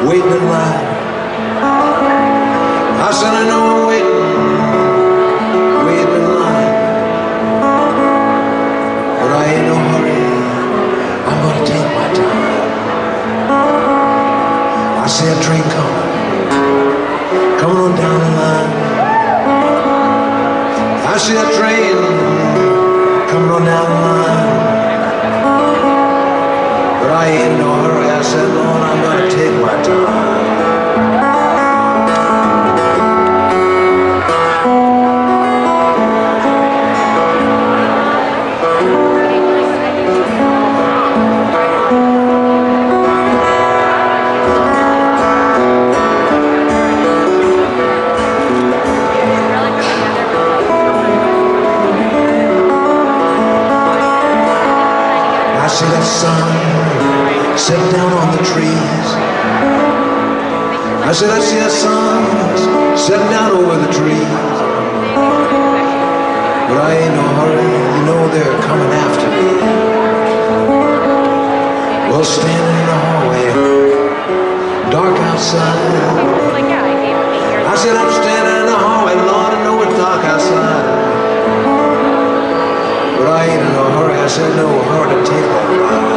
waiting in line. I said, I know I'm waiting in line. But I ain't no hurry, I'm gonna take my time. I see a train coming on down the line. I see a train coming on down the line. But I ain't in no hurry, I said, Lord, I'm gonna take my time. I see that sun set down on the trees. I said, I see the sun setting down over the trees. But I ain't no hurry, you know they're coming after me. Well, standing in the hallway, dark outside. I said, I'm standing in the hallway, Lord, I know it's dark outside. But I ain't in no hurry, I said, no hurry to take that ride.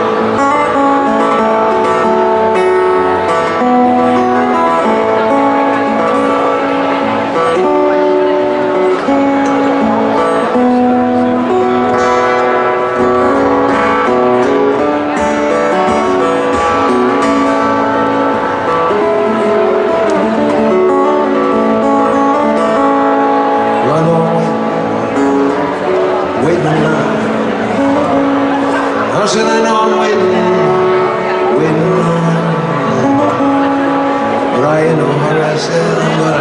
I said, I know I'm waiting in line. But I ain't no hurry, I said, I'm gonna